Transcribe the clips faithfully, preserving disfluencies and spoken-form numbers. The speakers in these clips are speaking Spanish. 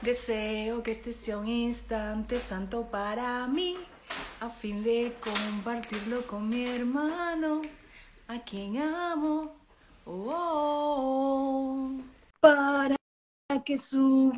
Deseo que este sea un instante santo para mí, a fin de compartirlo con mi hermano, a quien amo. Oh, oh, oh. Para que su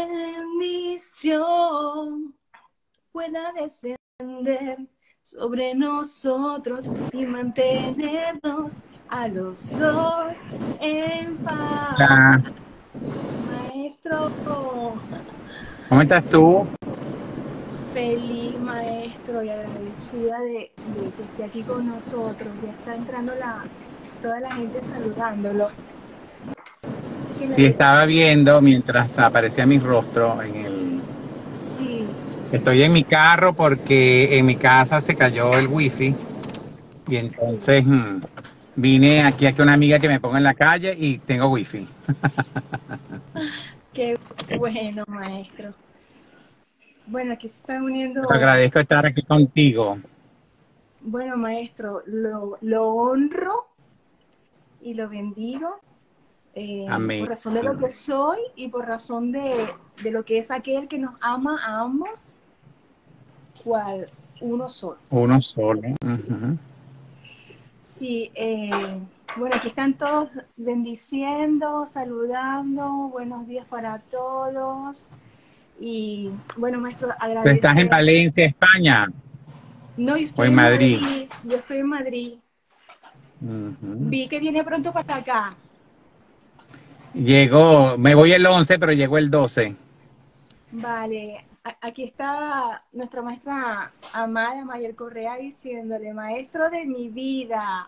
bendición pueda descender sobre nosotros y mantenernos a los dos en paz. Hola, Maestro, ¿cómo estás tú? feliz maestro y agradecida de, de que esté aquí con nosotros. Ya está entrando la, toda la gente saludándolo. Que Sí, necesita, estaba viendo mientras aparecía mi rostro en el... sí, Estoy en mi carro porque en mi casa se cayó el wifi y sí, entonces mm, vine aquí a que una amiga que me ponga en la calle y tengo wifi. qué bueno maestro. Bueno, aquí se está Pero uniendo, agradezco estar aquí contigo. bueno maestro, lo, lo honro y lo bendigo eh, Amén. por razón de lo que soy y por razón de, de lo que es aquel que nos ama a ambos, cual uno solo. Uno solo. Ujú. Sí, eh, bueno, aquí están todos bendiciendo, saludando, buenos días para todos. Y bueno, maestro, ¿Tú estás en agradecer. Valencia, España No, yo o estoy en en Madrid? Madrid, yo estoy en Madrid. Ujú. Vi que viene pronto para acá. Llegó, me voy el once, pero llegó el doce. Vale, a- aquí está nuestra maestra amada Mayer Correa diciéndole, maestro de mi vida,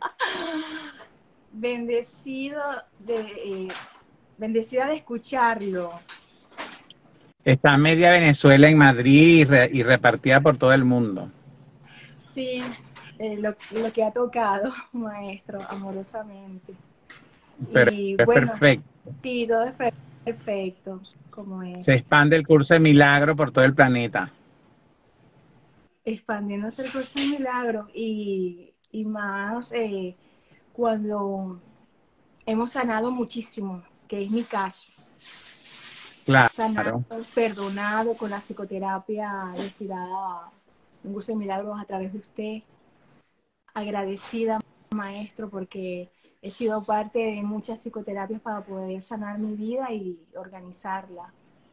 bendecido de, eh, bendecida de escucharlo. Está media Venezuela en Madrid y, re- y repartida por todo el mundo. Sí, eh, lo, lo que ha tocado, maestro, amorosamente. Pero Y es bueno, perfecto. sí, todo es per- perfecto, como Se es. expande el curso de milagro por todo el planeta. Expandiéndose el curso de milagros y, y más eh, cuando hemos sanado muchísimo, que es mi caso. Sanado, Claro. perdonado con la psicoterapia destilada, un curso de milagros a través de usted. Agradecida, maestro, porque he sido parte de muchas psicoterapias para poder sanar mi vida y organizarla.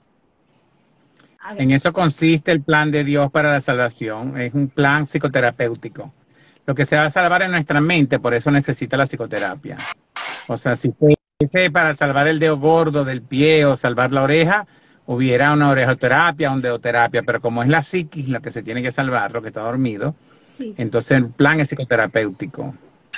En eso consiste el plan de Dios para la salvación. Es un plan psicoterapéutico. Lo que se va a salvar en nuestra mente, por eso necesita la psicoterapia. O sea, si fuese para salvar el dedo gordo del pie o salvar la oreja, hubiera una orejoterapia, un dedoterapia, pero como es la psiquis lo que se tiene que salvar, lo que está dormido, Sí, entonces el plan es psicoterapéutico.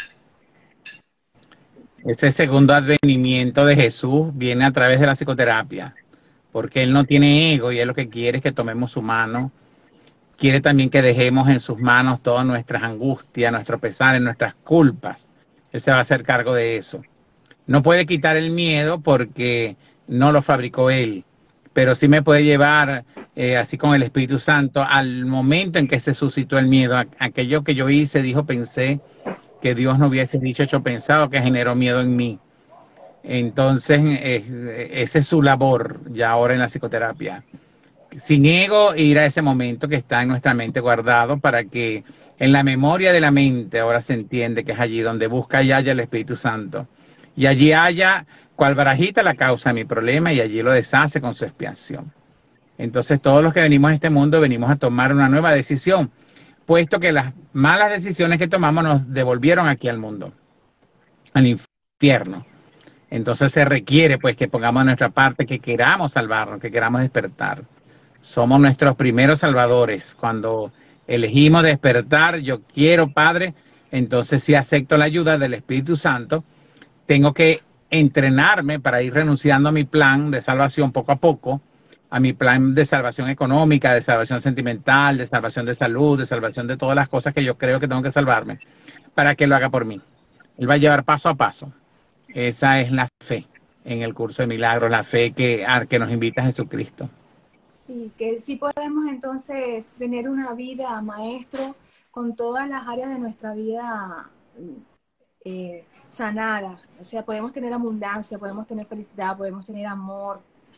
Ese segundo advenimiento de Jesús viene a través de la psicoterapia, porque Él no tiene ego y Él lo que quiere es que tomemos su mano. Quiere también que dejemos en sus manos todas nuestras angustias, nuestros pesares, nuestras culpas. Él se va a hacer cargo de eso. No puede quitar el miedo porque no lo fabricó Él, pero sí me puede llevar, eh, así con el Espíritu Santo, al momento en que se suscitó el miedo. Aquello que yo hice, dijo, pensé, que Dios no hubiese dicho, hecho, pensado, que generó miedo en mí. Entonces, eh, esa es su labor ya ahora en la psicoterapia. Sin ego, ir a ese momento que está en nuestra mente guardado para que en la memoria de la mente ahora se entiende que es allí donde busca y halla el Espíritu Santo. Y allí haya cual barajita la causa de mi problema y allí lo deshace con su expiación. Entonces todos los que venimos a este mundo venimos a tomar una nueva decisión, puesto que las malas decisiones que tomamos nos devolvieron aquí al mundo, al infierno. Entonces se requiere pues que pongamos nuestra parte, que queramos salvarnos, que queramos despertar. Somos nuestros primeros salvadores. Cuando elegimos despertar, yo quiero, Padre, entonces si acepto la ayuda del Espíritu Santo, tengo que entrenarme para ir renunciando a mi plan de salvación poco a poco, a mi plan de salvación económica, de salvación sentimental, de salvación de salud, de salvación de todas las cosas que yo creo que tengo que salvarme, para que lo haga por mí. Él va a llevar paso a paso. Esa es la fe en el curso de milagros, la fe que, a que nos invita a Jesucristo. sí, que sí podemos entonces tener una vida, maestro, con todas las áreas de nuestra vida eh, sanadas. O sea, podemos tener abundancia, podemos tener felicidad, podemos tener amor,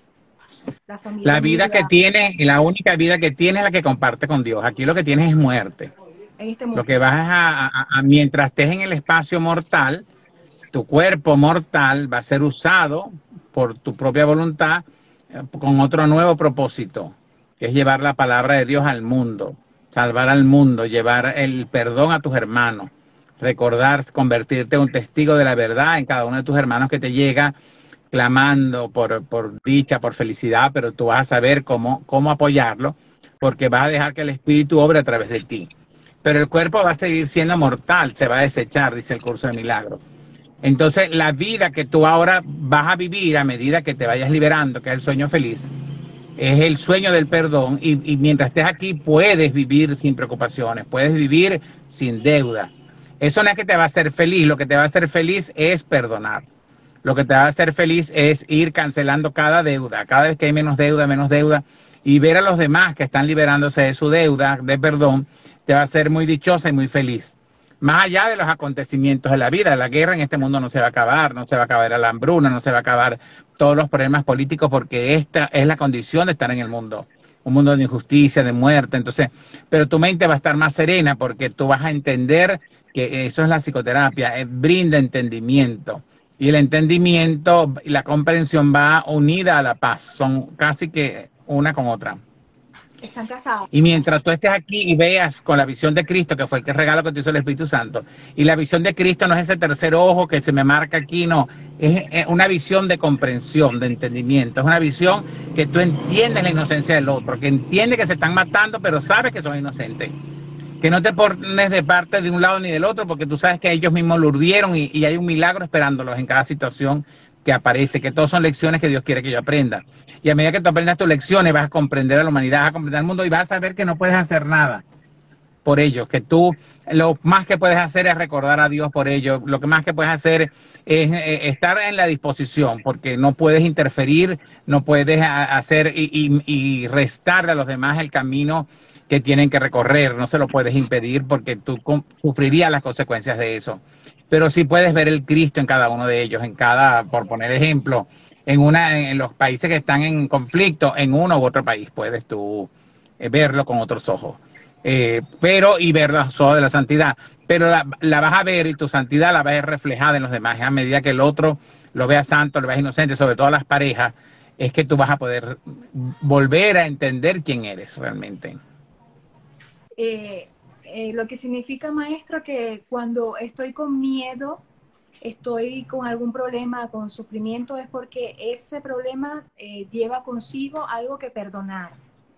La familia La es muy vida que grande tienes, y la única vida que tienes es la que comparte con Dios. Aquí lo que tienes es muerte. en este Lo que mundo. vas a, a- a- mientras estés en el espacio mortal, tu cuerpo mortal va a ser usado por tu propia voluntad eh, con otro nuevo propósito, que es llevar la palabra de Dios al mundo, salvar al mundo, llevar el perdón a tus hermanos, recordar, convertirte en un testigo de la verdad en cada uno de tus hermanos que te llega clamando por, por dicha, por felicidad, pero tú vas a saber cómo, cómo apoyarlo, porque vas a dejar que el Espíritu obre a través de ti. Pero el cuerpo va a seguir siendo mortal, se va a desechar, dice el curso de milagros. Entonces, la vida que tú ahora vas a vivir a medida que te vayas liberando, que es el sueño feliz, es el sueño del perdón y, y mientras estés aquí puedes vivir sin preocupaciones, puedes vivir sin deuda. Eso no es que te va a hacer feliz, lo que te va a hacer feliz es perdonar. Lo que te va a hacer feliz es ir cancelando cada deuda, cada vez que hay menos deuda, menos deuda, y ver a los demás que están liberándose de su deuda, de perdón, te va a hacer muy dichosa y muy feliz. Más allá de los acontecimientos de la vida, la guerra en este mundo no se va a acabar, no se va a acabar la hambruna, no se va a acabar todos los problemas políticos, porque esta es la condición de estar en el mundo. Un mundo de injusticia, de muerte, entonces, pero tu mente va a estar más serena porque tú vas a entender que eso es la psicoterapia, eh, brinda entendimiento. Y el entendimiento y la comprensión va unida a la paz, son casi que una con otra. Están casados. Y mientras tú estés aquí y veas con la visión de Cristo, que fue el regalo que te hizo el Espíritu Santo, y la visión de Cristo no es ese tercer ojo que se me marca aquí, no, es, es una visión de comprensión, de entendimiento, es una visión que tú entiendes la inocencia del otro, que entiende que se están matando, pero sabes que son inocentes. Que no te pones de parte de un lado ni del otro, porque tú sabes que ellos mismos lo urdieron y, y hay un milagro esperándolos en cada situación que aparece, que todos son lecciones que Dios quiere que yo aprenda. Y a medida que tú aprendas tus lecciones, vas a comprender a la humanidad, vas a comprender al mundo y vas a saber que no puedes hacer nada por ellos, que tú lo más que puedes hacer es recordar a Dios por ellos, lo que más que puedes hacer es eh, estar en la disposición, porque no puedes interferir, no puedes a, hacer y, y, y restarle a los demás el camino que tienen que recorrer, no se lo puedes impedir porque tú sufrirías las consecuencias de eso. Pero sí puedes ver el Cristo en cada uno de ellos, en cada, por poner ejemplo, en una, en los países que están en conflicto, en uno u otro país puedes tú eh, verlo con otros ojos. Eh, pero y ver los ojos de la santidad, pero la, la vas a ver y tu santidad la vas a ver reflejada en los demás. A medida que el otro lo vea santo, lo vea inocente, sobre todo las parejas, es que tú vas a poder volver a entender quién eres realmente. Eh, eh, lo que significa, maestro, que cuando estoy con miedo, estoy con algún problema, con sufrimiento, es porque ese problema eh, lleva consigo algo que perdonar.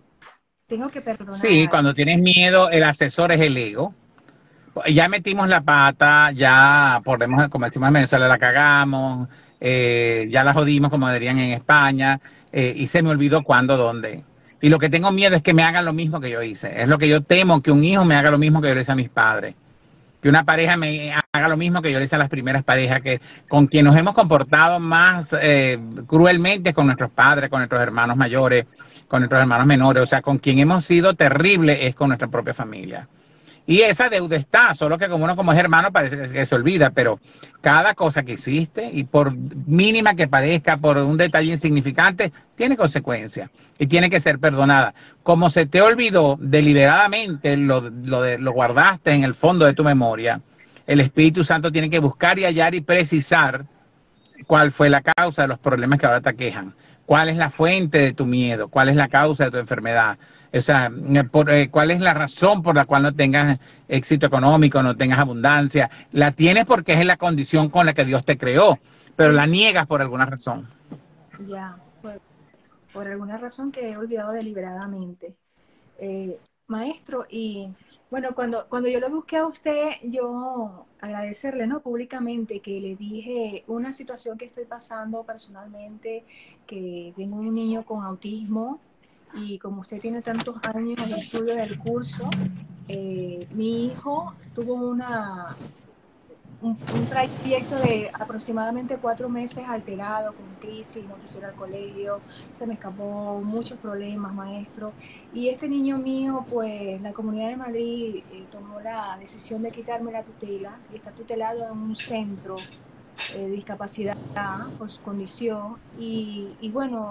Tengo que Sí, perdonar. cuando tienes miedo, el asesor es el ego. Ya metimos la pata, ya podemos, como decimos en Venezuela, la cagamos, eh, ya la jodimos, como dirían en España, eh, y se me olvidó cuándo, dónde. Y lo que tengo miedo es que me hagan lo mismo que yo hice. Es lo que yo temo, que un hijo me haga lo mismo que yo le hice a mis padres. Que una pareja me haga lo mismo que yo le hice a las primeras parejas, que con quien nos hemos comportado más eh, cruelmente con nuestros padres, con nuestros hermanos mayores, con nuestros hermanos menores. O sea, con quien hemos sido terribles es con nuestra propia familia. Y esa deuda está, solo que como uno como es hermano parece que se olvida, pero cada cosa que hiciste, y por mínima que parezca, por un detalle insignificante, tiene consecuencias y tiene que ser perdonada. Como se te olvidó deliberadamente, lo, lo, de, lo guardaste en el fondo de tu memoria, el Espíritu Santo tiene que buscar y hallar y precisar cuál fue la causa de los problemas que ahora te aquejan, cuál es la fuente de tu miedo, cuál es la causa de tu enfermedad. O sea, por, eh, cuál es la razón por la cual no tengas éxito económico, no tengas abundancia. La tienes porque es la condición con la que Dios te creó, pero la niegas por alguna razón. Ya, por, por alguna razón que he olvidado deliberadamente. Eh, maestro, y bueno, cuando, cuando yo lo busqué a usted, yo agradecerle, ¿no? Públicamente que le dije una situación que estoy pasando personalmente, que tengo un niño con autismo y como usted tiene tantos años de estudio del curso, eh, mi hijo tuvo una, un, un trayecto de aproximadamente cuatro meses alterado, con crisis, no quiso ir al colegio, se me escapó, muchos problemas, maestro. Y este niño mío, pues la Comunidad de Madrid eh, tomó la decisión de quitarme la tutela y está tutelado en un centro eh, de discapacidad por su condición. Y, y bueno,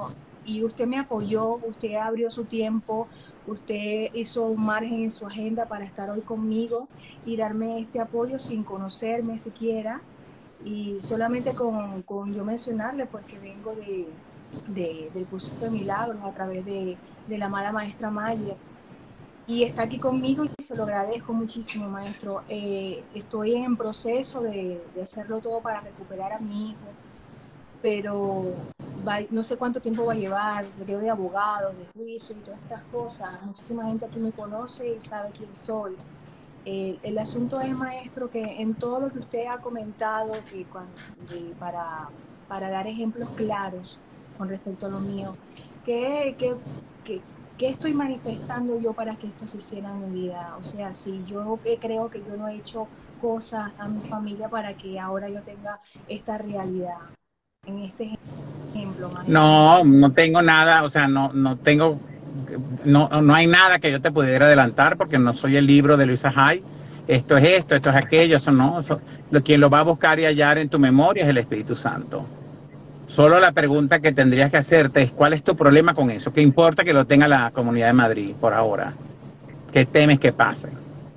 y usted me apoyó, usted abrió su tiempo, usted hizo un margen en su agenda para estar hoy conmigo y darme este apoyo sin conocerme siquiera. Y solamente con, con yo mencionarle pues que vengo de, de, del curso de milagros a través de, de la amada maestra Maya, y está aquí conmigo y se lo agradezco muchísimo, maestro. Eh, estoy en proceso de, de hacerlo todo para recuperar a mi hijo, pero va, no sé cuánto tiempo va a llevar, de, de abogados, de juicio y todas estas cosas. Muchísima gente aquí me conoce y sabe quién soy. El, el asunto es, maestro, que en todo lo que usted ha comentado, que cuando, de, para, para dar ejemplos claros con respecto a lo mío, ¿qué, qué, qué, qué estoy manifestando yo para que esto se hiciera en mi vida? O sea, si yo creo que yo no he hecho cosas a mi familia para que ahora yo tenga esta realidad, en este ejemplo, maestro. No, no tengo nada, o sea, no, no tengo... No, no hay nada que yo te pudiera adelantar porque no soy el libro de Luisa Hay. Esto es esto, esto es aquello, eso no. Eso, lo, quien lo va a buscar y hallar en tu memoria es el Espíritu Santo. Solo la pregunta que tendrías que hacerte es ¿cuál es tu problema con eso? ¿Qué importa que lo tenga la Comunidad de Madrid por ahora? ¿Qué temes que pase?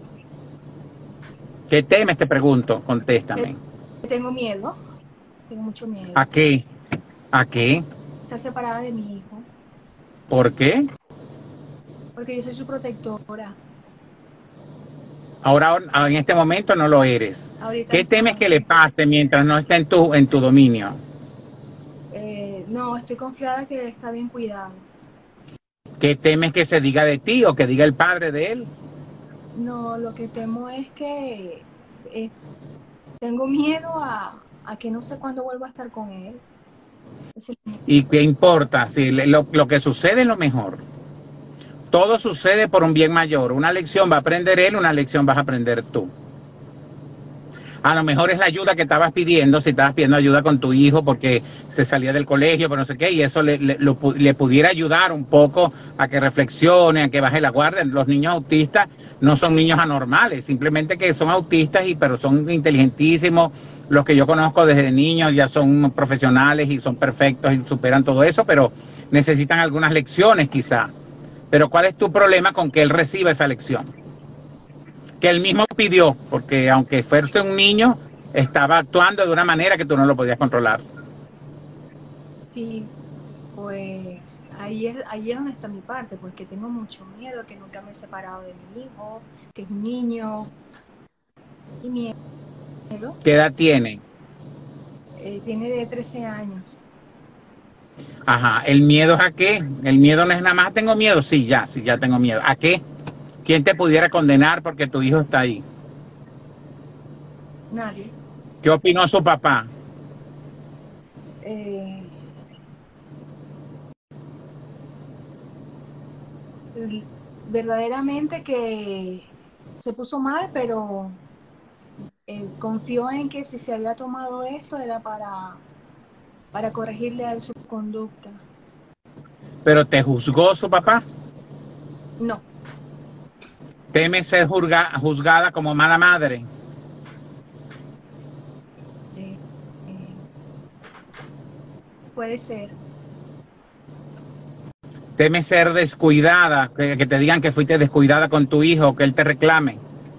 ¿Qué temes? Te pregunto, contéstame. Tengo miedo, tengo mucho miedo. ¿A qué? ¿A qué? Estar separada de mi hijo. ¿Por qué? Porque yo soy su protectora. Ahora, en este momento no lo eres. Ahorita ¿Qué temes no. que le pase mientras no está en tu, en tu dominio? Eh, no, estoy confiada que está bien cuidado. ¿Qué temes que se diga de ti o que diga el padre de él? No, lo que temo es que eh, tengo miedo a, a que no sé cuándo vuelva a estar con él. ¿Y qué importa? Si lo, lo que sucede es lo mejor. Todo sucede por un bien mayor. Una lección va a aprender él, una lección vas a aprender tú. A lo mejor es la ayuda que estabas pidiendo, si estabas pidiendo ayuda con tu hijo porque se salía del colegio, pero no sé qué, y eso le, le, lo, le pudiera ayudar un poco a que reflexione, a que baje la guardia. Los niños autistas no son niños anormales, simplemente que son autistas, y pero son inteligentísimos. Los que yo conozco desde niños ya son profesionales y son perfectos y superan todo eso, pero necesitan algunas lecciones quizá. Pero ¿cuál es tu problema con que él reciba esa lección? Que él mismo pidió, porque aunque fuese un niño, estaba actuando de una manera que tú no lo podías controlar. Sí, pues ahí es, ahí es donde está mi parte, porque tengo mucho miedo, que nunca me he separado de mi hijo, que es un niño, y miedo. ¿Qué edad tiene? Eh, tiene de trece años. Ajá, ¿el miedo es a qué? El miedo no es nada más, tengo miedo, sí, ya, sí, ya tengo miedo. ¿A qué? ¿Quién te pudiera condenar porque tu hijo está ahí? Nadie. ¿Qué opinó su papá? Eh, verdaderamente que se puso mal, pero eh, confió en que si se había tomado esto era para, para corregirle a él su conducta. ¿Pero te juzgó su papá? No. ¿Teme ser juzga, juzgada como mala madre? Eh, eh, puede ser. ¿Teme ser descuidada? Que, que te digan que fuiste descuidada con tu hijo, que él te reclame.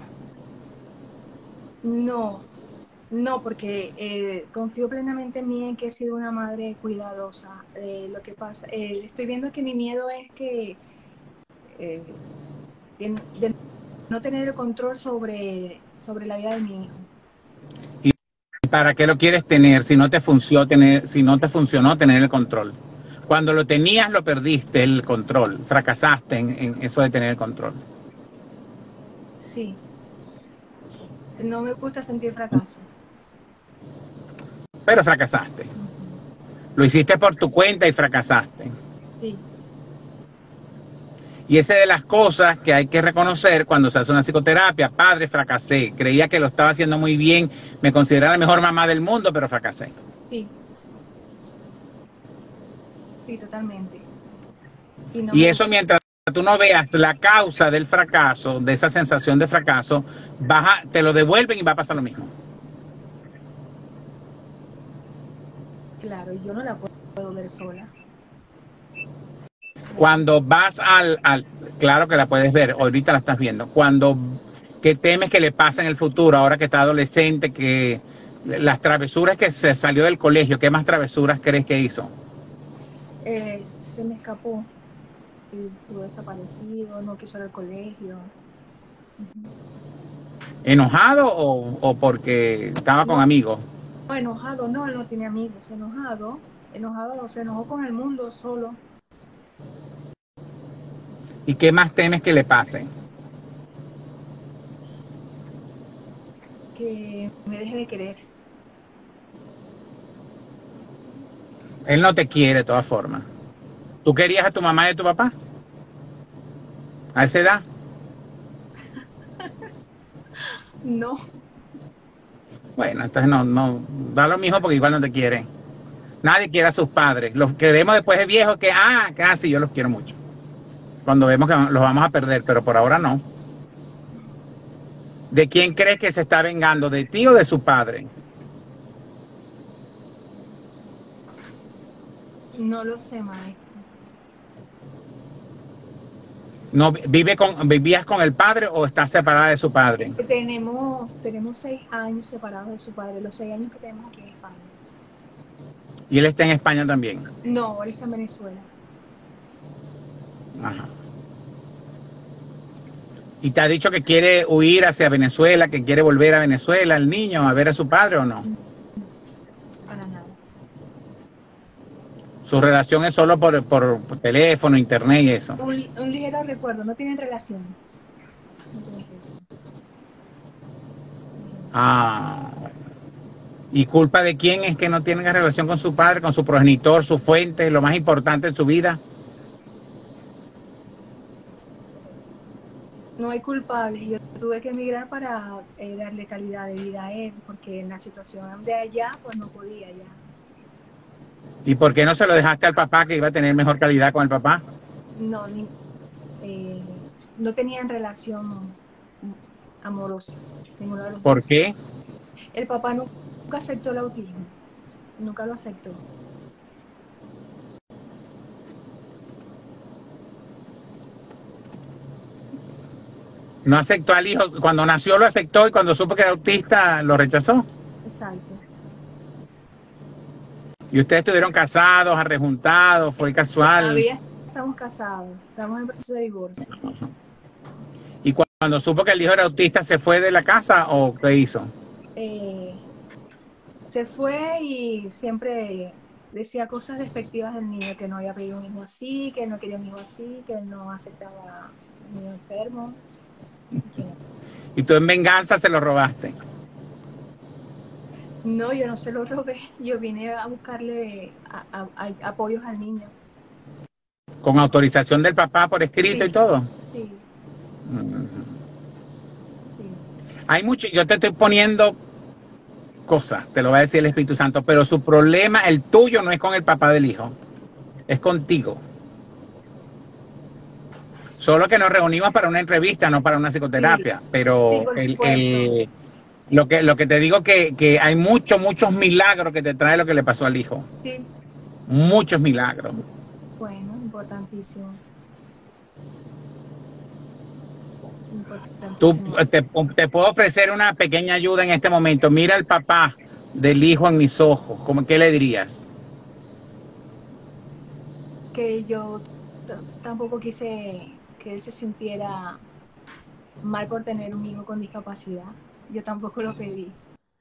No, no, porque eh, confío plenamente en mí, en que he sido una madre cuidadosa. Eh, lo que pasa, eh, estoy viendo que mi miedo es que eh, de, de no tener el control sobre, sobre la vida de mi hijo. ¿Y para qué lo quieres tener si no te funcionó tener, si no te funcionó tener el control? Cuando lo tenías lo perdiste el control, fracasaste en, en eso de tener el control. Sí. No me gusta sentir fracaso. Pero fracasaste. Uh-huh. Lo hiciste por tu cuenta y fracasaste. Sí. Y esa es de las cosas que hay que reconocer cuando se hace una psicoterapia. Padre, fracasé. Creía que lo estaba haciendo muy bien. Me consideraba la mejor mamá del mundo, pero fracasé. Sí. Sí, totalmente. Y, no y eso mientras tú no veas la causa del fracaso, de esa sensación de fracaso, baja, te lo devuelven y va a pasar lo mismo. Claro, yo no la puedo ver sola. Cuando vas al, al, claro que la puedes ver, ahorita la estás viendo. Cuando, ¿qué temes que le pase en el futuro, ahora que está adolescente, que las travesuras que se salió del colegio, qué más travesuras crees que hizo? Eh, se me escapó y estuvo desaparecido, no quiso ir al colegio. Uh-huh. ¿Enojado o, o porque estaba con No, amigos? no, enojado, no, él no tiene amigos, enojado, enojado, se enojó con el mundo solo. ¿Y qué más temes que le pase? Que me deje de querer. Él no te quiere de todas formas. ¿Tú querías a tu mamá y a tu papá? ¿A esa edad? No. Bueno, entonces no, no, da lo mismo porque igual no te quieren. Nadie quiere a sus padres. Los queremos después de viejos que, ah, casi yo los quiero mucho. Cuando vemos que los vamos a perder, pero por ahora no. ¿De quién crees que se está vengando? ¿De ti o de su padre? No lo sé, maestro. No, vive con, ¿vivías con el padre o estás separada de su padre? Tenemos, tenemos seis años separados de su padre, los seis años que tenemos aquí en España. ¿Y él está en España también? No, él está en Venezuela. Ajá. ¿Y te ha dicho que quiere huir hacia Venezuela, que quiere volver a Venezuela el niño a ver a su padre o no? Para nada. Su relación es solo por, por, por teléfono, internet y eso. Un, un ligero recuerdo, no tienen relación. No tienen relación. Ah, bueno. ¿Y culpa de quién es que no tienen relación con su padre, con su progenitor, su fuente, lo más importante en su vida? No hay culpable. Yo tuve que emigrar para eh, darle calidad de vida a él, porque en la situación de allá, pues no podía ya. ¿Y por qué no se lo dejaste al papá, que iba a tener mejor calidad con el papá? No, ni, eh, no tenían relación amorosa. Ninguno de los ¿Por dos. qué? El papá nunca aceptó el autismo. Nunca lo aceptó. No aceptó al hijo. Cuando nació lo aceptó y cuando supo que era autista lo rechazó. Exacto. Y ustedes estuvieron casados, arrejuntados, fue casual. Todavía estamos casados, estamos en proceso de divorcio. ¿Y cuando supo que el hijo era autista se fue de la casa o qué hizo? Eh, se fue y siempre decía cosas despectivas del niño, que no había pedido un hijo así, que no quería un hijo así, que no aceptaba un niño enfermo. Y tú en venganza se lo robaste. No, yo no se lo robé, yo vine a buscarle a, a, a, apoyos al niño. ¿Con autorización del papá por escrito Sí, y todo? Sí. Uh-huh. Sí. Hay mucho, yo te estoy poniendo cosas, te lo va a decir el Espíritu Santo, pero su problema, el tuyo, no es con el papá del hijo, es contigo. Solo que nos reunimos para una entrevista, no para una psicoterapia, Sí. pero Sí, el, el, lo, que, lo que te digo que, que hay muchos, muchos milagros que te trae lo que le pasó al hijo. Sí. Muchos milagros. Bueno, importantísimo. importantísimo. Tú, te, te puedo ofrecer una pequeña ayuda en este momento. Mira al papá del hijo en mis ojos. ¿Cómo, qué le dirías? Que yo tampoco quise que él se sintiera mal por tener un hijo con discapacidad. Yo tampoco lo pedí.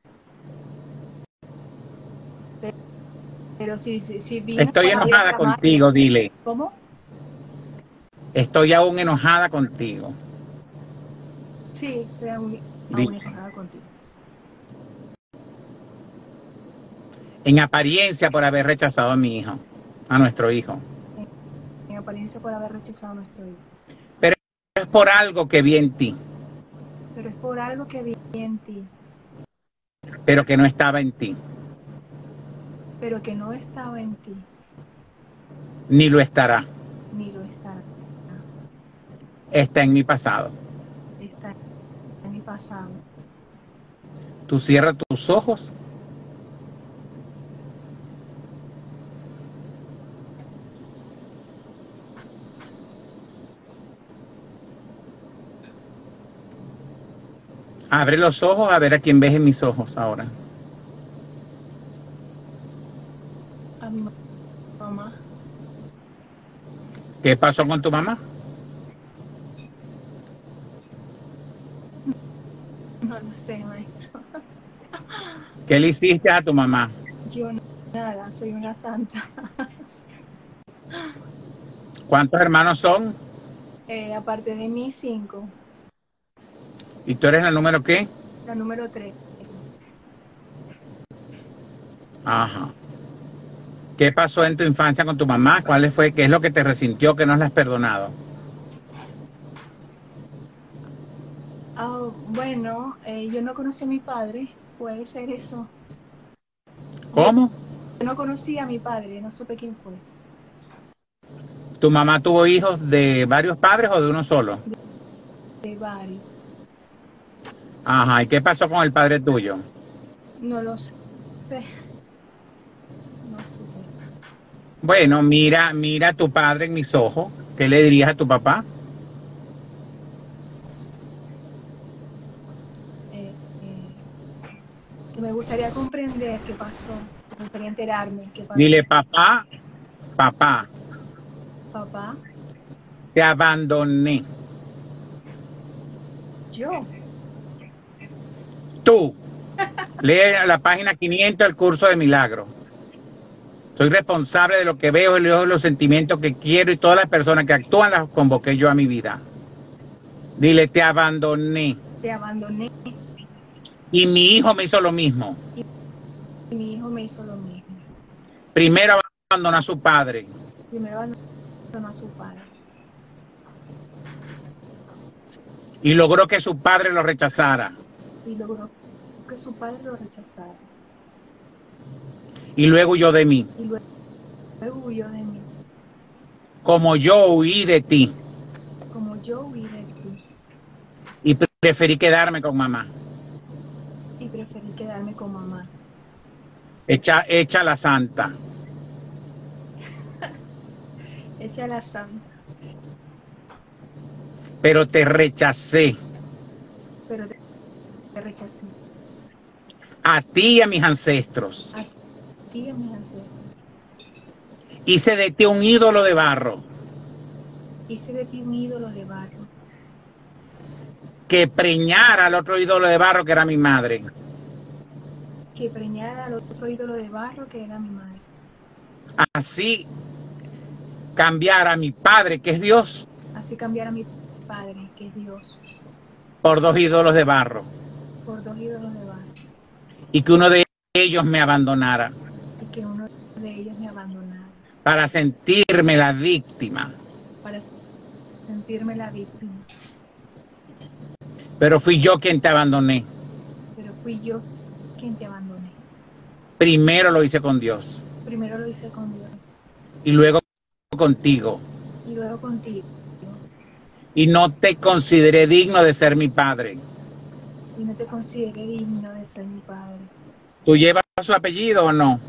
Pero, pero si, si, si vino Estoy enojada contigo, madre, dile. ¿Cómo? Estoy aún enojada contigo. Sí, estoy aún, aún enojada contigo. En apariencia por haber rechazado a mi hijo, a nuestro hijo. En, en apariencia por haber rechazado a nuestro hijo. Pero es por algo que vi en ti. Pero es por algo que vi en ti. Pero que no estaba en ti. Pero que no estaba en ti. Ni lo estará. Ni lo estará. Está en mi pasado. Está en mi pasado. Tú cierras tus ojos. Abre los ojos a ver a quién ves en mis ojos ahora. A mi mamá. ¿Qué pasó con tu mamá? No lo sé, maestro. ¿Qué le hiciste a tu mamá? Yo nada, soy una santa. ¿Cuántos hermanos son? Eh, aparte de mí, cinco. ¿Y tú eres la número qué? La número tres. Ajá. ¿Qué pasó en tu infancia con tu mamá? ¿Cuál fue? ¿Qué es lo que te resintió que no la has perdonado? Ah, bueno, eh, yo no conocí a mi padre. Puede ser eso. ¿Cómo? Yo no conocí a mi padre, no supe quién fue. ¿Tu mamá tuvo hijos de varios padres o de uno solo? De varios. Ajá. ¿Y qué pasó con el padre tuyo? No lo sé. No supe. Bueno, mira, mira a tu padre en mis ojos. ¿Qué le dirías a tu papá? Eh, eh, que me gustaría comprender qué pasó. Me gustaría enterarme qué pasó. Dile, papá, papá, Papá, te abandoné. yo. Tú. Lee la página quinientos del curso de milagros. Soy responsable de lo que veo y de los sentimientos que quiero y todas las personas que actúan las convoqué yo a mi vida. Dile, te abandoné. Te abandoné Y mi hijo me hizo lo mismo. y mi hijo me hizo lo mismo. Primero abandonó a su padre. Primero abandonó a su padre. Y logró que su padre lo rechazara. Y logró que su padre lo rechazara. Y luego huyó de mí. Y luego, luego huyó de mí. Como yo huí de ti. Como yo huí de ti. Y preferí quedarme con mamá. Y preferí quedarme con mamá. Hecha, hecha la santa. Echa la santa. Pero te rechacé. Pero te, te rechacé. A ti y a mis ancestros. A ti y a mis ancestros. Hice de ti un ídolo de barro. Hice de ti un ídolo de barro. Que preñara al otro ídolo de barro que era mi madre. Que preñara al otro ídolo de barro que era mi madre. Así cambiara a mi padre, que es Dios, Así cambiar a mi padre, que es Dios, por dos ídolos de barro. por dos ídolos de barro. Y que uno de ellos me abandonara. Y que uno de ellos me abandonara. Para sentirme la víctima. Para sentirme la víctima. Pero fui yo quien te abandoné. Pero fui yo quien te abandoné. Primero lo hice con Dios. Primero lo hice con Dios. Y luego contigo. Y luego contigo. Y no te consideré digno de ser mi padre. Y no te consideré digno de ser mi padre. ¿Tú llevas su apellido o no?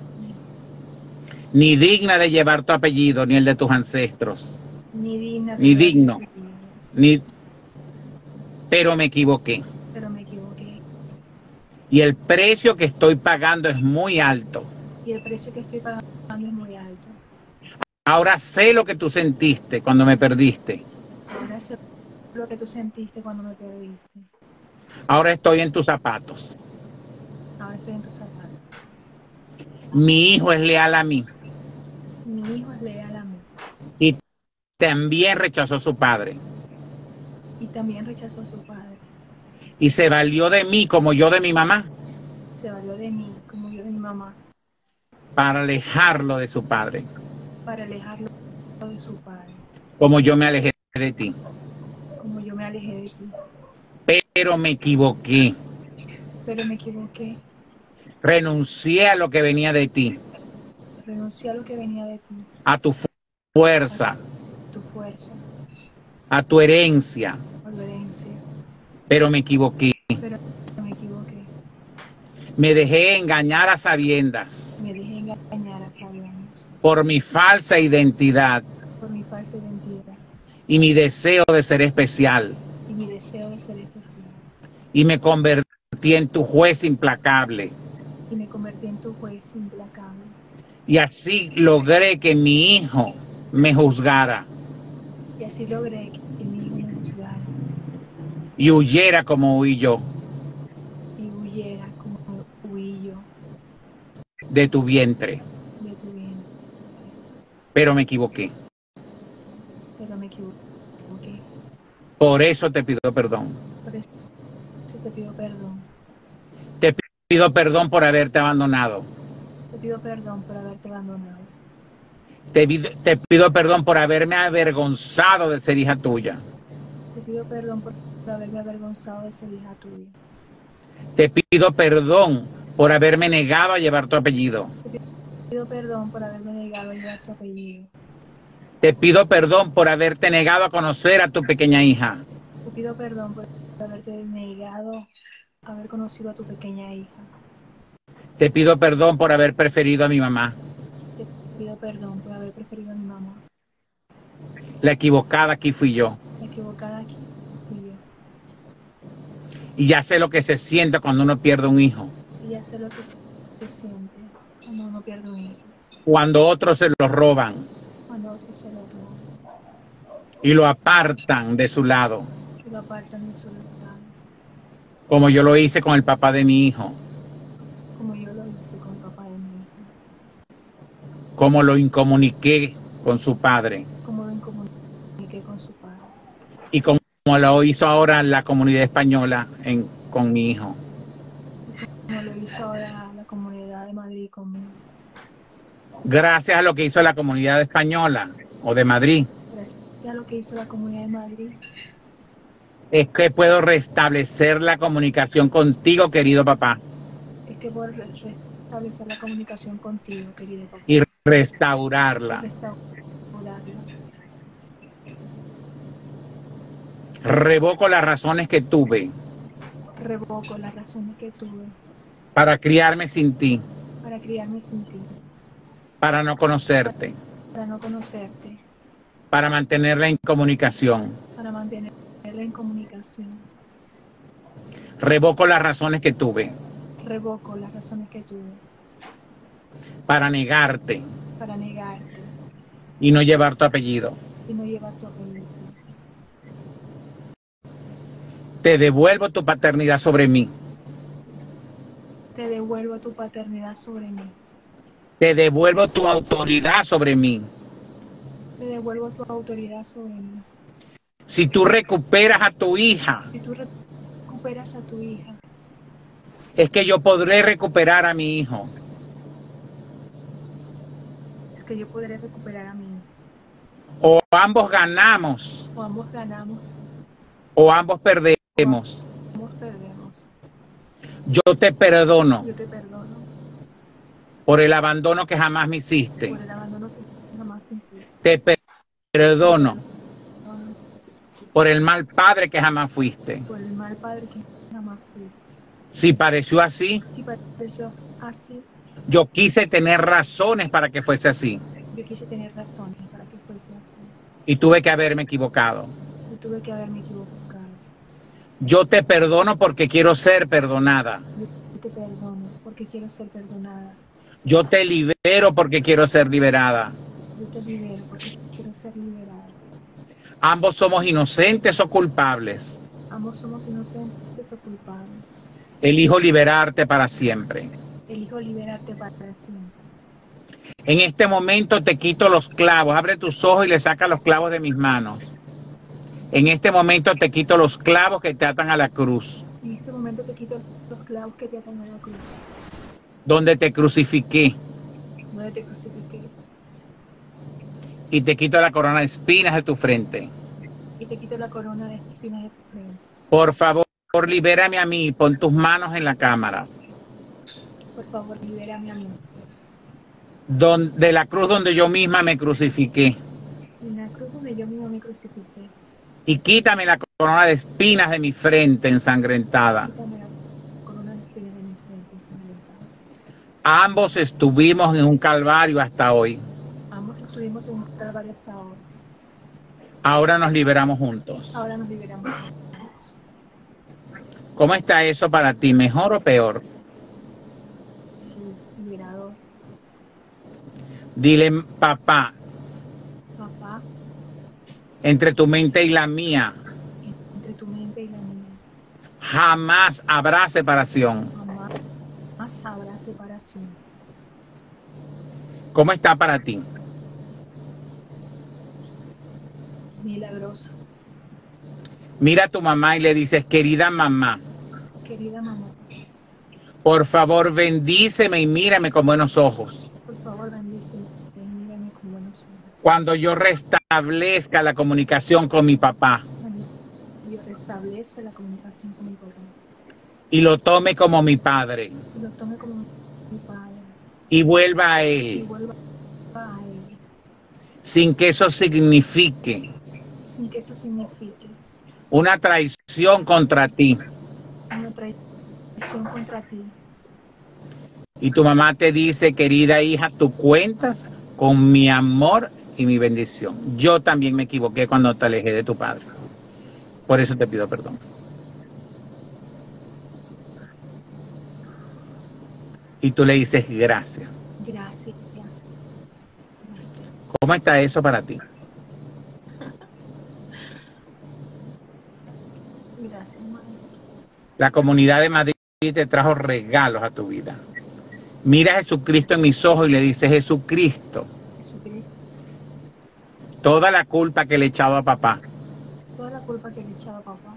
Ni digna de llevar tu apellido, ni el de tus ancestros. Ni digna de Ni ser digno. mi padre. Ni... Pero me equivoqué. Pero me equivoqué. Y el precio que estoy pagando es muy alto. Y el precio que estoy pagando es muy alto. Ahora sé lo que tú sentiste cuando me perdiste. Ahora sé lo que tú sentiste cuando me perdiste. Ahora estoy en tus zapatos. Ahora estoy en tus zapatos. Mi hijo es leal a mí. Mi hijo es leal a mí. Y también rechazó a su padre. Y también rechazó a su padre. Y se valió de mí como yo de mi mamá. Se valió de mí como yo de mi mamá. Para alejarlo de su padre. Para alejarlo de su padre. Como yo me alejé de ti. Como yo me alejé de ti. Pero me equivoqué. Pero me equivoqué. Renuncié a lo que venía de ti. Renuncié a lo que venía de ti. A tu fuerza. A tu fuerza. A tu herencia. A tu herencia. Pero me equivoqué. Pero me equivoqué. Me dejé engañar a sabiendas. Me dejé engañar a sabiendas. Por mi falsa identidad. Por mi falsa identidad. Y mi deseo de ser especial. Y mi deseo de ser especial. y me convertí en tu juez implacable. Y me convertí en tu juez implacable. Y así logré que mi hijo me juzgara. Y así logré que mi hijo me juzgara. Y huyera como huí yo. Y huyera como huí yo. De tu vientre. De tu vientre. Pero me equivoqué. Pero me equivoqué. Por eso te pido perdón. Por eso te pido perdón. Te pido perdón por haberte abandonado. Te pido perdón por haberte abandonado. Te pido, te pido perdón por haberme avergonzado de ser hija tuya. Te pido perdón por haberme avergonzado de ser hija tuya. Te pido perdón por haberme negado a llevar tu apellido. Te pido perdón por haberme negado a llevar tu apellido. Te pido perdón por haberte negado a conocer a tu pequeña hija. Te pido perdón por haberte negado a haber conocido a tu pequeña hija. Te pido perdón por haber preferido a mi mamá. Te pido perdón por haber preferido a mi mamá. La equivocada aquí fui yo. La equivocada aquí fui yo. Y ya sé lo que se siente cuando uno pierde un hijo. Y ya sé lo que se, se siente cuando uno pierde un hijo. Cuando otros se lo roban. Cuando otros se lo roban. Y lo apartan de su lado. Y lo apartan de su lado. Como yo lo hice con el papá de mi hijo. Como yo lo hice con el papá de mi hijo. Como lo incomuniqué con su padre. Como lo incomuniqué con su padre. Y como lo hizo ahora la comunidad española en, con mi hijo. Como lo hizo ahora la comunidad de Madrid conmigo. Gracias a lo que hizo la comunidad española o de Madrid. Gracias a lo que hizo la comunidad de Madrid. Es que puedo restablecer la comunicación contigo, querido papá. Es que puedo restablecer la comunicación contigo, querido papá. Y restaurarla. Y restaurarla. Revoco las razones que tuve. Revoco las razones que tuve. Para criarme sin ti. Para criarme sin ti. Para no conocerte. Para no conocerte. Para mantenerla en comunicación. Para mantenerla en comunicación. Revoco las razones que tuve. Revoco las razones que tuve. Para negarte. Para negarte. Y no llevar tu apellido. Y no llevar tu apellido. Te devuelvo tu paternidad sobre mí. Te devuelvo tu paternidad sobre mí. Te devuelvo tu autoridad sobre mí. Te devuelvo tu autoridad sobre mí. Si tú recuperas a tu hija, Si tú recuperas a tu hija, es que yo podré recuperar a mi hijo. es que yo podré recuperar a mi hijo. O ambos ganamos, O ambos ganamos, o ambos perdemos. o ambos perdemos. Yo te perdono Yo te perdono por el abandono que jamás me hiciste. por el abandono que jamás me hiciste. Te per- perdono Perdón por el mal padre que jamás fuiste. por el mal padre que jamás fuiste. Si pareció así, Si pareció así, yo quise tener razones para que fuese así. yo quise tener razones para que fuese así. Y tuve que haberme equivocado. Y tuve que haberme equivocado. Yo te perdono porque quiero ser perdonada. Yo te perdono porque quiero ser perdonada. Yo te libero porque quiero ser liberada. Yo te libero porque quiero ser liberada. Ambos somos inocentes o culpables. Ambos somos inocentes o culpables. Elijo liberarte para siempre. Elijo liberarte para siempre. En este momento te quito los clavos. Abre tus ojos y le saca los clavos de mis manos. En este momento te quito los clavos que te atan a la cruz. En este momento te quito los clavos que te atan a la cruz. Donde te crucifiqué. Donde te crucifiqué. Y te quito la corona de espinas de tu frente. Y te quito la corona de espinas de tu frente. Por favor, libérame a mí. Pon tus manos en la cámara. Por favor, libérame a mí. Don, de la cruz donde yo misma me crucifiqué. En la cruz donde yo mismo me crucifiqué. Y quítame la corona de espinas de mi frente ensangrentada. Quítame la corona de espinas de mi frente ensangrentada. Ambos estuvimos en un calvario hasta hoy. Ambos estuvimos en un calvario hasta ahora. Ahora nos liberamos juntos. Ahora nos liberamos. ¿Cómo está eso para ti? ¿Mejor o peor? Sí, liberador. Dile, papá, Papá, entre tu mente y la mía, entre tu mente y la mía, jamás habrá separación. jamás habrá separación. ¿Cómo está para ti? Milagroso. Mira a tu mamá y le dices, querida mamá, Querida mamá, por favor bendíceme y mírame con buenos ojos. por favor bendíceme y mírame con buenos ojos. Cuando yo restablezca la comunicación con mi papá Cuando yo restablezca la comunicación con mi papá y lo tome como mi padre y lo tome como mi padre y vuelva a y él vuelva a él, sin que eso signifique sin que eso signifique una traición contra ti. una traición contra ti. Y tu mamá te dice, querida hija, tú cuentas con mi amor y mi bendición. Yo también me equivoqué cuando te alejé de tu padre. Por eso te pido perdón. Y tú le dices, gracias. Gracias. Gracias. ¿Cómo está eso para ti? Gracias, maestro. La comunidad de Madrid te trajo regalos a tu vida. Mira a Jesucristo en mis ojos y le dice, Jesucristo, Jesucristo, toda la culpa que le he echado a papá, toda la culpa que le echaba a papá,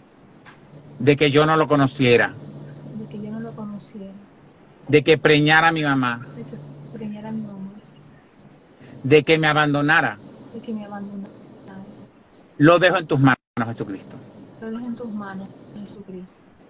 de que yo no lo conociera, de que yo no lo conociera, de que preñara a mi mamá, de que preñara a mi mamá, de que me abandonara, de que me abandonara, lo dejo en tus manos, Jesucristo. lo dejo en tus manos, Jesucristo.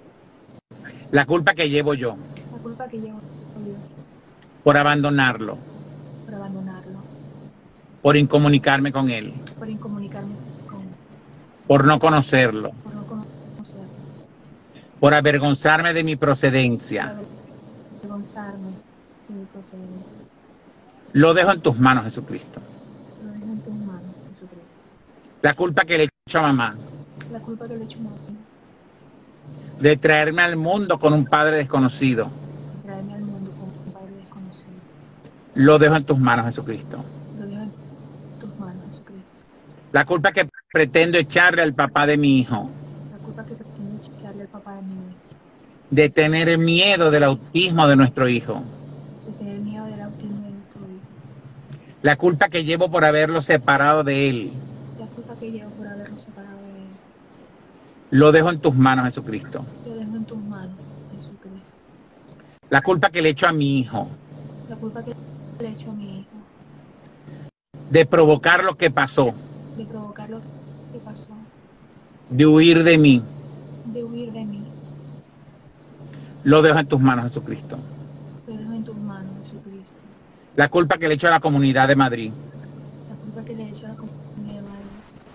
La culpa que llevo yo La culpa que llevo yo por abandonarlo, por abandonarlo, por incomunicarme con él, por incomunicarme con él, por no conocerlo, por no conocerlo, por avergonzarme de mi por procedencia. avergonzarme de mi procedencia. Lo dejo en tus manos, Jesucristo. Lo dejo en tus manos, Jesucristo. La culpa que le he hecho a mamá La culpa que le he hecho a mamá, de traerme al mundo con un padre desconocido, de traerme al mundo con un padre desconocido. lo dejo en tus manos, Jesucristo. Lo dejo en tus manos, Jesucristo. La culpa que pretendo echarle al papá de mi hijo, La culpa que pretendo echarle al papá de mi hijo, de tener miedo del autismo de nuestro hijo, de tener miedo del autismo de nuestro hijo. la culpa que llevo por haberlo separado de él, La culpa que llevo por haberlo separado de él, lo dejo en tus manos, Jesucristo. lo dejo en tus manos, Jesucristo. La culpa que le echo a mi hijo, La culpa que le he hecho a mi hijo, de provocar lo que pasó, de provocar lo que pasó, de huir de mí, de huir de mí, lo dejo en tus manos, Jesucristo. lo dejo en tus manos, Jesucristo. La culpa que le echo a la comunidad de Madrid, La culpa que le he hecho a la comunidad de Madrid,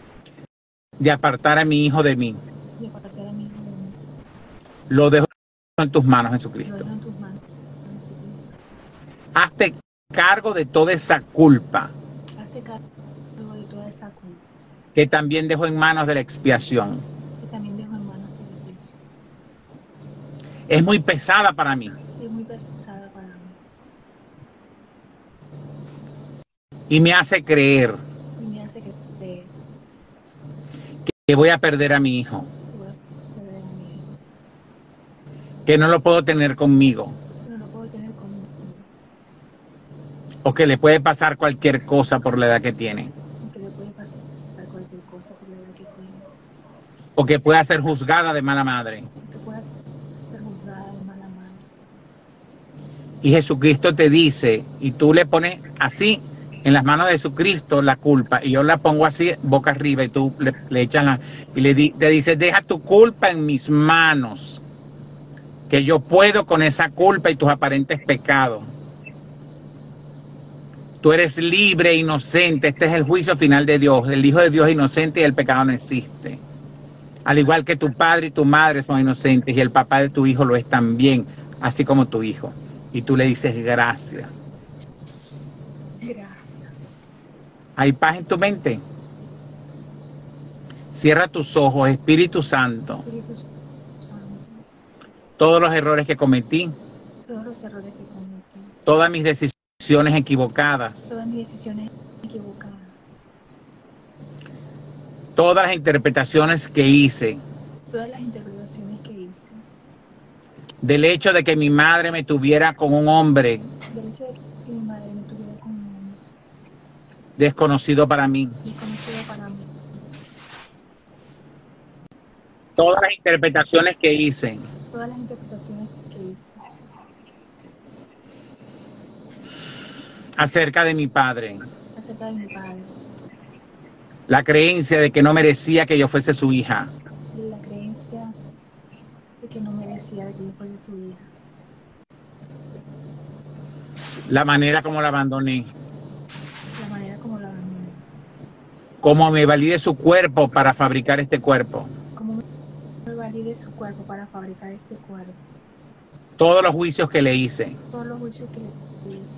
de apartar a mi hijo de mí, de apartar a mi hijo de mí, lo dejo en tus manos, lo Jesucristo. dejo en tus manos, Jesucristo. Hazte cargo de toda esa culpa Hazte cargo de toda esa culpa, que también dejo en manos de la expiación. que también dejo en manos de Dios. Es muy pesada para mí Es muy pesada para mí y me hace creer y me hace creer que voy a perder a mi hijo, que voy a perder a mi hijo, que no lo puedo tener conmigo pero no puedo tener conmigo, o que le puede pasar cualquier cosa por la edad que tiene, aunque le puede pasar cualquier cosa por la edad que tiene, o que pueda ser juzgada de mala madre. que pueda ser juzgada de mala madre. Y Jesucristo te dice, y tú le pones así en las manos de Jesucristo la culpa, y yo la pongo así boca arriba y tú le, le echas la, y le di, te dice, deja tu culpa en mis manos, que yo puedo con esa culpa y tus aparentes pecados. Tú eres libre e inocente. Este es el juicio final de Dios. El Hijo de Dios es inocente y el pecado no existe. Al igual que tu padre y tu madre son inocentes y el papá de tu hijo lo es también, así como tu hijo. Y tú le dices gracias. Gracias. ¿Hay paz en tu mente? Cierra tus ojos, Espíritu Santo. Espíritu Santo, todos los errores que cometí, todos los errores que cometí, todas mis decisiones equivocadas, todas mis decisiones equivocadas, todas las interpretaciones que hice todas las interpretaciones que hice, del hecho de que mi madre me tuviera con un hombre del hecho de que mi madre me tuviera con un hombre desconocido para mí, desconocido para mí, todas las interpretaciones que hice todas las interpretaciones que hice acerca de mi padre, acerca de mi padre, la creencia de que no merecía que yo fuese su hija, la creencia de que no merecía que yo fuese su hija, la manera como la abandoné, la manera como la abandoné, cómo me valí de su cuerpo para fabricar este cuerpo, cómo me valí de su cuerpo para fabricar este cuerpo, todos los juicios que le hice, todos los juicios que le hice,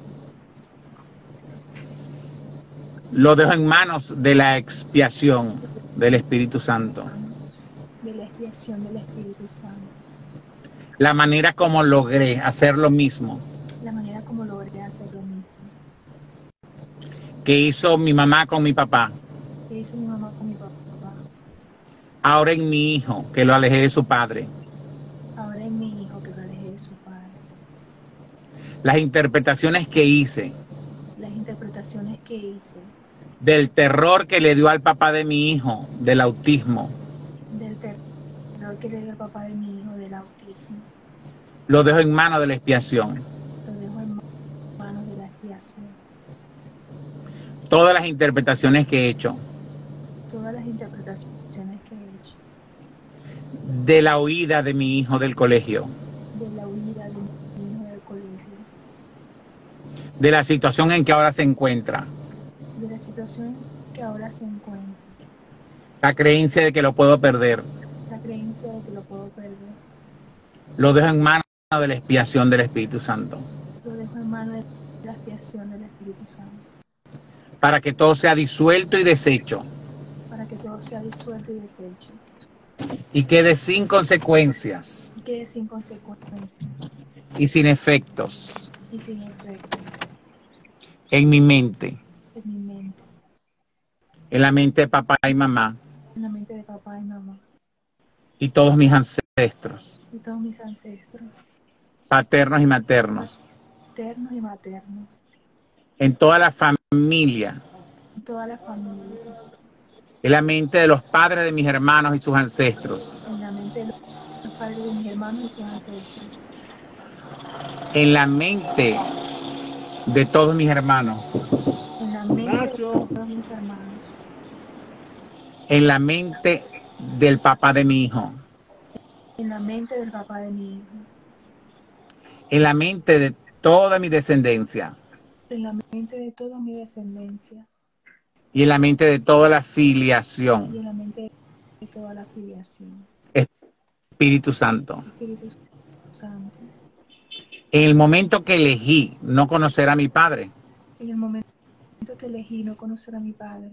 lo dejo en manos de la expiación del Espíritu Santo. de la expiación del Espíritu Santo, La manera como logré hacer lo mismo la manera como logré hacer lo mismo que hizo mi mamá con mi papá, que hizo mi mamá con mi papá, ahora en mi hijo, que lo alejé de su padre. ahora en mi hijo que lo alejé de su padre. Las interpretaciones que hice Las interpretaciones que hice del terror que le dio al papá de mi hijo, del autismo, del terror que le dio el papá de mi hijo del autismo, lo dejo en manos de la expiación. lo dejo en manos de la expiación. Todas las interpretaciones que he hecho Todas las interpretaciones que he hecho de la huida de mi hijo del colegio, de la huida de mi hijo del colegio, de la situación en que ahora se encuentra, de la situación que ahora se encuentra, la creencia de que lo puedo perder, la creencia de que lo puedo perder, lo dejo en manos de la expiación del Espíritu Santo, lo dejo en manos de la expiación del Espíritu Santo, para que todo sea disuelto y deshecho para que todo sea disuelto y deshecho y quede sin consecuencias y quede sin consecuencias y sin efectos y sin efecto en mi mente, en mi mente, en la mente de papá y mamá en la mente de papá y mamá y todos mis ancestros, y todos mis ancestros, paternos y maternos, paternos y maternos, en toda la familia, en toda la familia, en la mente de los padres de mis hermanos y sus ancestros, en la mente de los padres de mis hermanos y sus ancestros, en la mente de todos mis hermanos, en la mente de todos mis hermanos, en la mente del papá de mi hijo, en la mente del papá de mi hijo, en la mente de toda mi descendencia en la mente de toda mi descendencia y en la mente de toda la y filiación. en la mente de toda la filiación. Espíritu Santo, Espíritu Santo, en el momento que elegí no conocer a mi padre, en el momento que elegí no conocer a mi padre,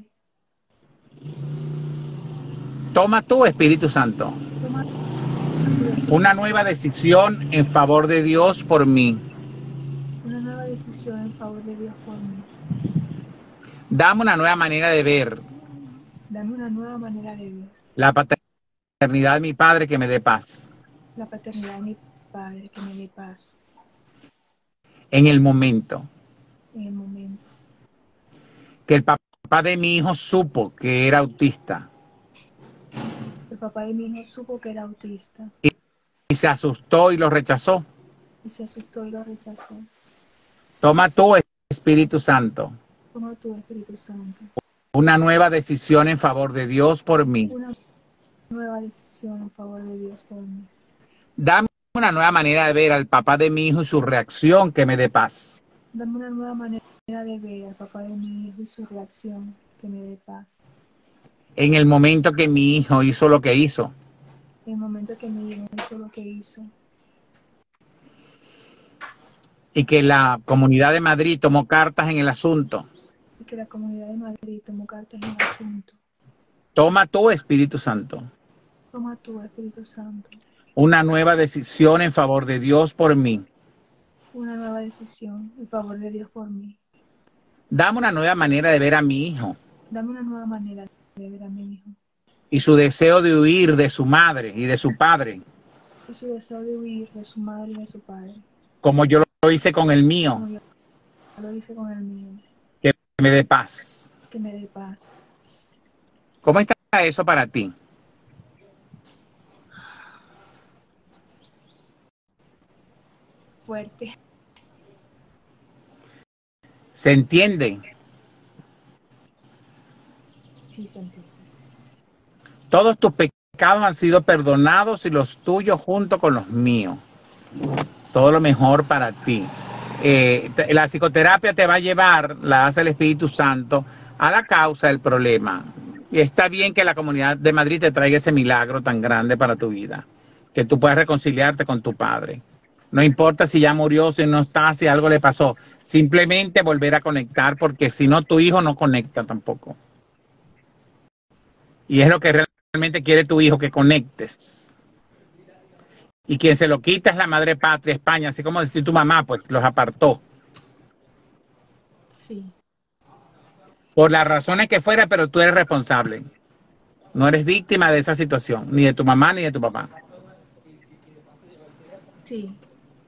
toma tú, Espíritu Santo, toma una nueva decisión en favor de Dios por mí. una nueva decisión en favor de Dios por mí. Dame una nueva manera de ver Dame una nueva manera de ver la paternidad de mi padre que me dé paz. la paternidad de mi padre, que me dé paz En el momento en el momento que el papá de mi hijo supo que era autista el papá de mi hijo supo que era autista y, y se asustó y lo rechazó. y se asustó y lo rechazó. Toma tú, Espíritu Santo, Toma tu Espíritu Santo, una nueva decisión en favor de Dios por mí. una nueva decisión en favor de Dios por mí. Dame una nueva manera de ver al papá de mi hijo y su reacción que me dé paz. Dame una nueva manera de ver al papá de mi hijo y su reacción que me dé paz. En el momento que mi hijo hizo lo que hizo, En el momento que mi hijo hizo lo que hizo y que la Comunidad de Madrid tomó cartas en el asunto. y que la Comunidad de Madrid tomó cartas en el asunto. Toma tú, Espíritu Santo, Toma tu Espíritu Santo, una nueva decisión en favor de Dios por mí. una nueva decisión en favor de Dios por mí. Dame una nueva manera de ver a mi hijo Dame una nueva manera de ver a mi hijo y su deseo de huir de su madre y de su padre, y su deseo de huir de su madre y de su padre, como yo lo hice con el mío, como yo lo hice con el mío, que me dé paz. que me dé paz. ¿Cómo está eso para ti? Fuerte. ¿Se entiende? Sí, se entiende. Todos tus pecados han sido perdonados y los tuyos junto con los míos. Todo lo mejor para ti. Eh, la psicoterapia te va a llevar, la hace el Espíritu Santo, a la causa del problema. Y está bien que la Comunidad de Madrid te traiga ese milagro tan grande para tu vida, que tú puedas reconciliarte con tu padre. No importa si ya murió, si no está, si algo le pasó. Simplemente volver a conectar, porque si no, tu hijo no conecta tampoco. Y es lo que realmente quiere tu hijo, que conectes. Y quien se lo quita es la madre patria, España, así como decir tu mamá, pues los apartó. Sí. Por las razones que fuera, pero tú eres responsable. No eres víctima de esa situación, ni de tu mamá ni de tu papá. Sí.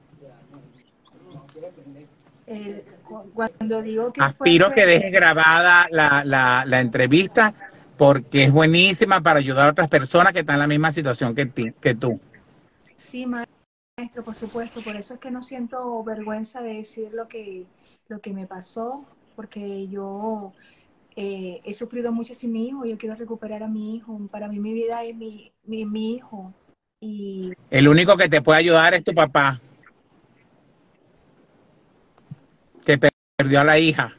El- cu- cuando digo que fue Aspiro que fuerte, dejes grabada la, la, la entrevista, porque es buenísima para ayudar a otras personas que están en la misma situación que, ti, que tú. sí, maestro, por supuesto. Por eso es que no siento vergüenza de decir lo que, lo que me pasó, porque yo eh, he sufrido mucho sin mi hijo. Yo quiero recuperar a mi hijo. Para mí mi vida es mi, mi, mi hijo. Y El único que te puede ayudar es tu papá, que perdió a la hija.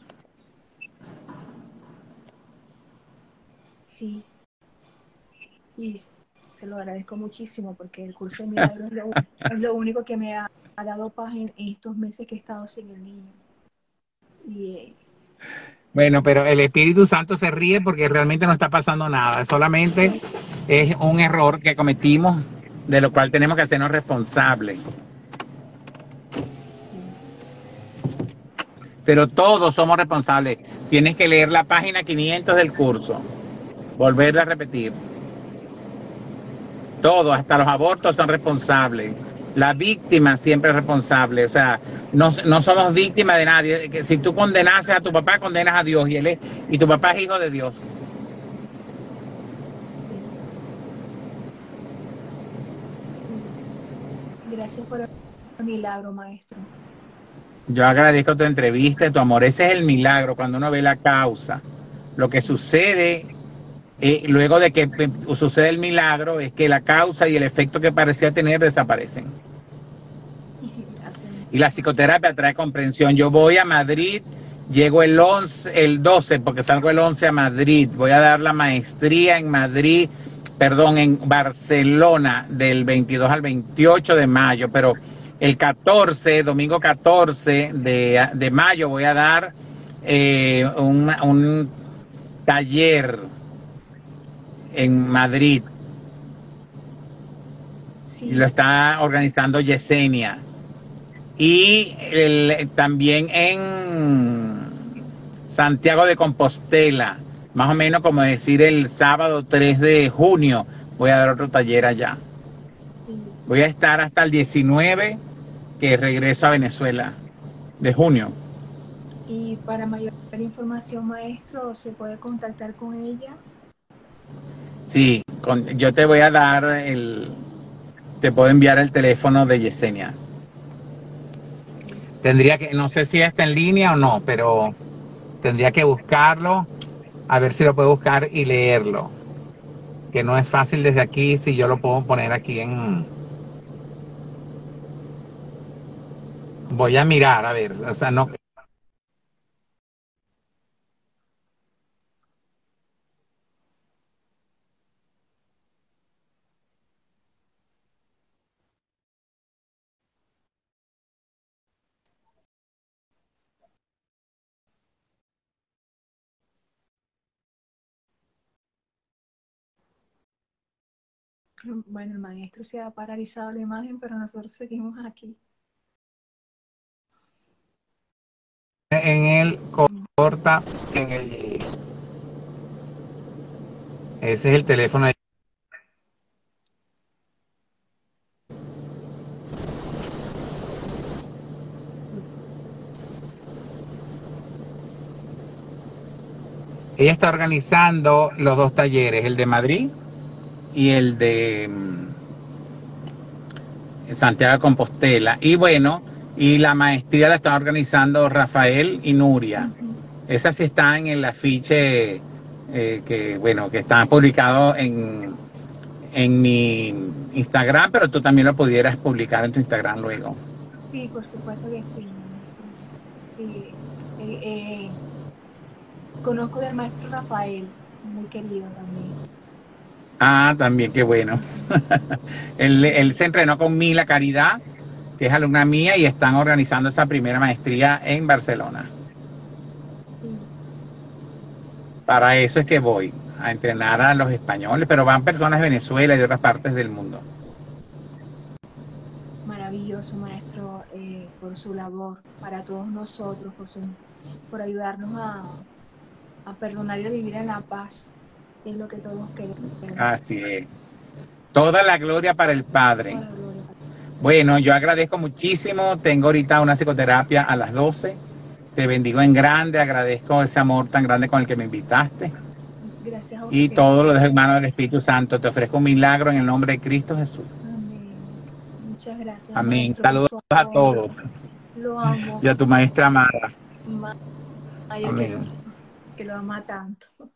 sí, y se lo agradezco muchísimo porque el curso de milagros es lo, es lo único que me ha, ha dado paz en, en, estos meses que he estado sin el niño. Y eh, Bueno, pero el Espíritu Santo se ríe porque realmente no está pasando nada. Solamente es un error que cometimos, de lo cual tenemos que hacernos responsables. Pero todos somos responsables. Tienes que leer la página quinientos del curso. Volverla a repetir. Todos, hasta los abortos, son responsables. La víctima siempre es responsable. O sea, no, no somos víctimas de nadie. Que si tú condenases a tu papá, condenas a Dios. Y, él es, y tu papá es hijo de Dios. sí, sí. Gracias por el milagro, maestro. Yo agradezco tu entrevista, tu amor. Ese es el milagro, cuando uno ve la causa. Lo que sucede eh, luego de que eh, sucede el milagro es que la causa y el efecto que parecía tener desaparecen. Gracias, Y la maestro. psicoterapia trae comprensión. Yo voy a Madrid, llego el once, el doce, porque salgo el once a Madrid. Voy a dar la maestría en Madrid, perdón, en Barcelona, del veintidós al veintiocho de mayo, pero el catorce, domingo catorce de, de mayo, voy a dar eh, un, un taller en Madrid. Y lo Sí, está organizando Yesenia. Y el, también en Santiago de Compostela, más o menos como decir el sábado tres de junio, voy a dar otro taller allá. sí. Voy a estar hasta el diecinueve, que regreso a Venezuela, de junio. Y para mayor información, maestro, se puede contactar con ella. Sí, con, yo te voy a dar el, te puedo enviar el teléfono de Yesenia. Tendría que, no sé si está en línea o no, pero tendría que buscarlo, a ver si lo puedo buscar y leerlo. Que no es fácil desde aquí, si yo lo puedo poner aquí en... Voy a mirar, a ver, o sea, no... Bueno, el maestro se ha paralizado la imagen, pero nosotros seguimos aquí. En el corta, en el... Ese es el teléfono. Ella está organizando los dos talleres, el de Madrid y el de mm, Santiago de Compostela. Y bueno, y la maestría la están organizando Rafael y Nuria. Ujú. Esas sí están en el afiche eh, que, bueno, que están publicados en, en mi Instagram, pero tú también lo pudieras publicar en tu Instagram luego. Sí, por supuesto que sí, maestro. Sí, eh, eh, conozco del maestro Rafael, muy querido también. Ah, también, qué bueno. él, él se entrenó con Mila Caridad, que es alumna mía, y están organizando esa primera maestría en Barcelona. Sí, Para eso es que voy, a entrenar a los españoles, pero van personas de Venezuela y de otras partes del mundo. maravilloso, maestro, eh, por su labor para todos nosotros, por, su, por ayudarnos a, a perdonar y a vivir en la paz, que es lo que todos queremos. Así es. Toda la gloria para el Padre. Toda la gloria. Bueno, yo agradezco muchísimo. Tengo ahorita una psicoterapia a las doce. Te bendigo en grande. Agradezco ese amor tan grande con el que me invitaste. Gracias a usted. Y todo lo dejo en manos del Espíritu Santo. Te ofrezco un milagro en el nombre de Cristo Jesús. Amén. Muchas gracias. Amén. Maestro, Saludos por su a amor. todos. Lo amo. Y a tu maestra amada. Maya, que lo, Amén. que lo ama tanto.